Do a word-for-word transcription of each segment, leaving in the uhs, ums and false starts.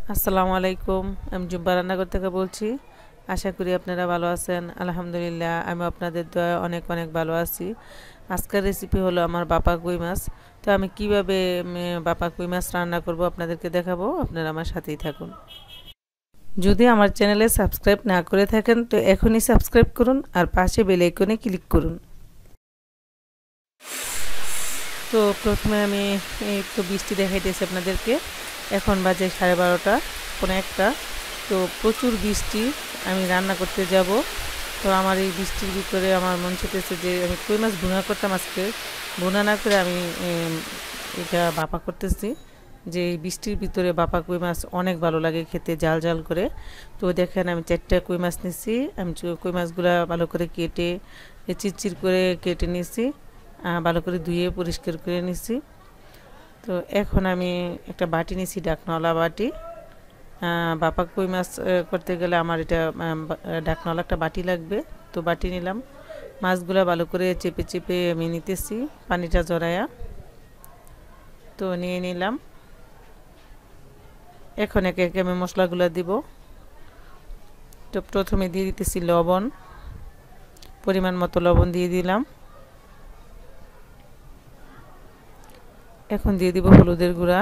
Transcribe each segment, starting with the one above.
আসসালামু আলাইকুম। আমি জুম্পা রান্নাঘর থেকে বলছি। আশা করি আপনারা ভালো আছেন। আলহামদুলিল্লাহ আমি আপনাদের দয়ায় অনেক অনেক ভালো আছি। আজকের রেসিপি হলো আমার বাপা কই মাছ। তো আমি কিভাবে উম, বাপা কই মাছ রান্না করব আপনাদেরকে দেখাবো। আপনারা আমার সাথেই থাকুন। যদি আমার চ্যানেলে সাবস্ক্রাইব না করে থাকেন তো এখনই সাবস্ক্রাইব করুন আর পাশে বেল আইকনে ক্লিক করুন। তো প্রথমে আমি একটু বৃষ্টি দেখাইতেছি আপনাদেরকে। এখন বাজে সাড়ে বারোটা কোনো একটা। তো প্রচুর বৃষ্টি, আমি রান্না করতে যাব। তো আমার এই বৃষ্টির ভিতরে আমার মন চেতেছে যে আমি কই মাছ ভুনা করতাম আজকে। ভুনা না করে আমি এম, এটা বাপা করতেছি। যে এই বৃষ্টির ভিতরে বাপা কই মাছ অনেক ভালো লাগে খেতে, জাল জাল করে। তো দেখেন আমি চারটা কই মাছ নিছি। আমি চু- কই মাছগুলো ভালো করে কেটে এ চিরচির করে কেটে নিছি, আহ, ভালো করে ধুয়ে পরিষ্কার করে নিছি। তো এখন আমি একটা বাটি নিছি, ডাকনাওয়ালা বাটি। আহ, বাপা কই মাছ আহ, করতে গেলে আমার এটা আহ, বা- আহ, ঢাকনাওয়ালা একটা বাটি লাগবে। তো বাটি নিলাম। মাছগুলো ভালো করে চেপে চেপে আমি নিতেছি, পানিটা জড়ায়া। তো নিয়ে নিলাম। এখন একে একে আমি মশলাগুলো দিব। তো প্রথমে দিয়ে দিতেছি লবণ, পরিমাণ মতো লবণ দিয়ে দিলাম। এখন দিয়ে দিব হলুদের গুঁড়া।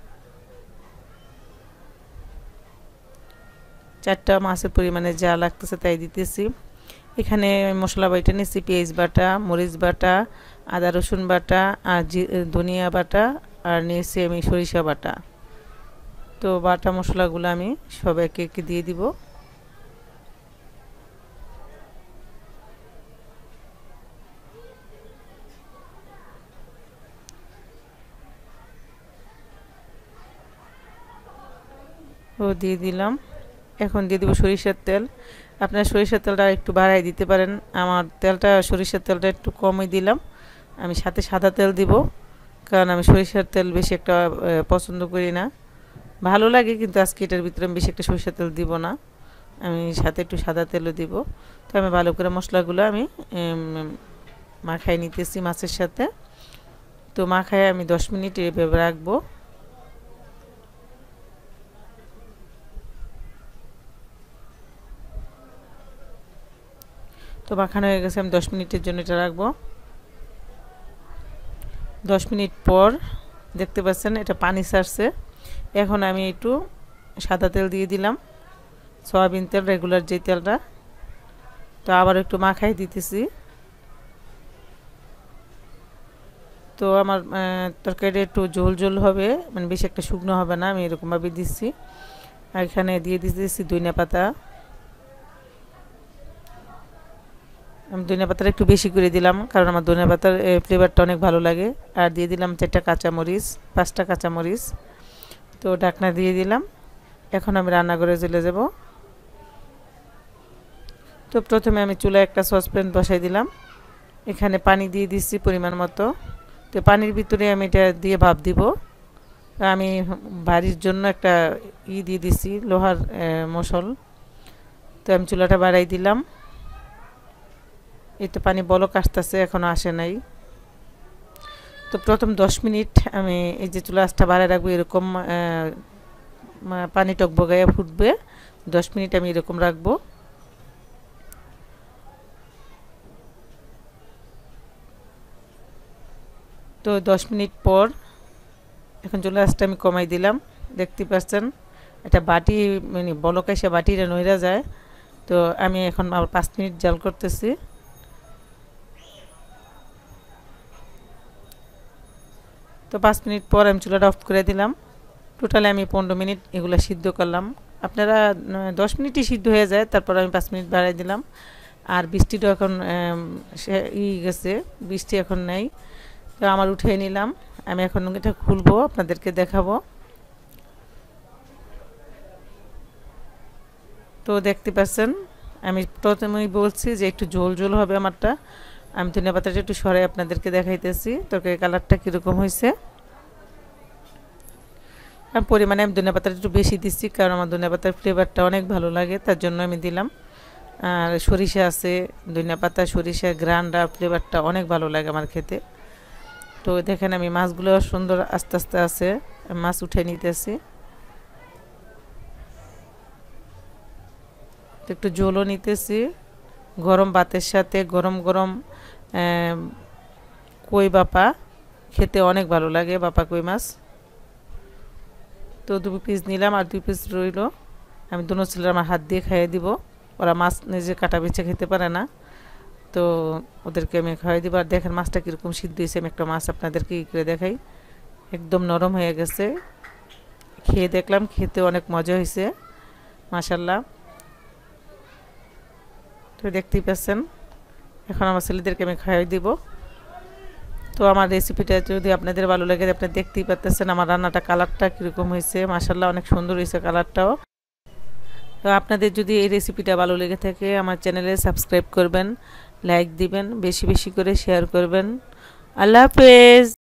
চারটা মাছের পরিমাণে যা লাগতেছে তাই দিতেছি। এখানে মশলা বাটা নিচ্ছি, পেঁয়াজ বাটা, মরিচ বাটা, আদা রসুন বাটা, আর ধনিয়া বাটা, আর নিয়েছি আমি সরিষা বাটা। তো বাটা মশলাগুলো আমি সব একে একে দিয়ে দিব। ও দিয়ে দিলাম। এখন দিয়ে দিব সরিষার তেল। আপনার সরিষার তেলটা একটু বাড়াই দিতে পারেন। আমার তেলটা, সরিষার তেলটা একটু কমই দিলাম। আমি সাথে সাদা তেল দিব, কারণ আমি সরিষার তেল বেশি একটা আহ, পছন্দ করি না। ভালো লাগে কিন্তু আজকে এটার ভিতরে আমি বেশি একটা সরিষার তেল দিব না। আমি সাথে একটু সাদা তেলও দিব। তো আমি ভালো করে মশলাগুলো আমি উম, মাখাই নিতেছি মাছের সাথে। তো মাখায় আমি দশ মিনিট এভাবে রাখবো। তো মাখানো হয়ে গেছে, আমি দশ মিনিটের জন্য এটা রাখবো। দশ মিনিট পর দেখতে পাচ্ছেন এটা পানি ছাড়ছে। এখন আমি একটু সাদা তেল দিয়ে দিলাম, সয়াবিন তেল, রেগুলার যে তেলটা। তো আবার একটু মাখাই দিতেছি। তো আমার তরকারিটা একটু ঝোল ঝোল হবে, মানে বেশি একটা শুকনো হবে না, আমি এরকমভাবে দিচ্ছি। আর এখানে দিয়ে দিতেছি ধনিয়া পাতা। আমি ধনিয়া পাতাটা একটু বেশি করে দিলাম, কারণ আমার ধনিয়া পাতার ফ্লেভারটা অনেক ভালো লাগে। আর দিয়ে দিলাম চারটা কাঁচামরিচ, পাঁচটা কাঁচামরিচ। তো ঢাকনা দিয়ে দিলাম। এখন আমি রান্নাঘরে চলে যাব। তো প্রথমে আমি চুলায় একটা সসপ্যান বসাই দিলাম। এখানে পানি দিয়ে দিচ্ছি পরিমাণ মতো। তো পানির ভিতরে আমি এটা দিয়ে ভাপ দিব। আমি বাড়ির জন্য একটা ই দিয়ে দিছি, লোহার মশল। তো আমি চুলাটা বাড়াই দিলাম। এই তো পানি বলক আসতেছে, এখনও আসে নাই। তো প্রথম দশ মিনিট আমি এই যে চুলা আঁচটা বাড়ায় রাখবো, এরকম পানি টকবগাইয়া ফুটবে। দশ মিনিট আমি এরকম রাখবো। তো দশ মিনিট পর এখন চুলা আঁচটা আমি কমাই দিলাম। দেখতে পাচ্ছেন এটা বাটি, মানে বলক এসে বাটিটা নইরা যায়। তো আমি এখন আবার পাঁচ মিনিট জাল করতেছি। তো পাঁচ মিনিট পর আমি চুলাটা অফ করে দিলাম। টোটালি আমি পনেরো মিনিট এগুলো সিদ্ধ করলাম। আপনারা দশ মিনিটই সিদ্ধ হয়ে যায়, তারপর আমি পাঁচ মিনিট বাড়াই দিলাম। আর বৃষ্টিটা এখন সে ই গেছে, বৃষ্টি এখন নেই। তো আমার উঠিয়ে নিলাম। আমি এখন এটা খুলবো, আপনাদেরকে দেখাবো। তো দেখতে পাচ্ছেন আমি প্রথমেই বলছি যে একটু ঝোল ঝোল হবে আমারটা। আমি ধনিয়া পাতাটা একটু সরাই আপনাদেরকে দেখাইতেছি তরকারি কালারটা কীরকম হয়েছে। আর পরিমাণে আমি ধনিয়া পাতাটা একটু বেশি দিচ্ছি, কারণ আমার ধনিয়া পাতার ফ্লেভারটা অনেক ভালো লাগে, তার জন্য আমি দিলাম। আর সরিষা আছে, ধনিয়া পাতা, সরিষা গ্রানটা, ফ্লেভারটা অনেক ভালো লাগে আমার খেতে। তো দেখেন আমি মাছগুলো সুন্দর আস্তে আস্তে আছে, মাছ উঠে নিতেছি। একটু ঝোলও নিতেছি গরম ভাতের সাথে। গরম গরম কই বাপা খেতে অনেক ভালো লাগে, বাপা কই মাছ। তো দুই পিস নিলাম আর দুই পিস রইল, আমি দুনো ছেলের আমার হাত দিয়ে খাইয়ে দিব। ওরা মাছ নিজে কাটা বেছে খেতে পারে না, তো ওদেরকে আমি খাইয়ে দিব। আর দেখেন মাছটা কীরকম সিদ্ধ হয়েছে, আমি একটা মাছ আপনাদেরকে ই করে দেখাই, একদম নরম হয়ে গেছে। খেয়ে দেখলাম, খেতে অনেক মজা হয়েছে মাশাল্লাহ। তো দেখতেই পাচ্ছেন, এখন আমার ছেলেদেরকে আমি খাইয়ে দিব। তো আমার রেসিপিটা যদি আপনাদের ভালো লাগে, আপনারা দেখতেই পাচ্ছেন আমার রান্নাটা কালারটা কীরকম হয়েছে, মাশাল্লাহ অনেক সুন্দর হয়েছে কালারটাও। তো আপনাদের যদি এই রেসিপিটা ভালো লেগে থাকে আমার চ্যানেলে সাবস্ক্রাইব করবেন, লাইক দিবেন, বেশি বেশি করে শেয়ার করবেন। আল্লাহ হাফেজ।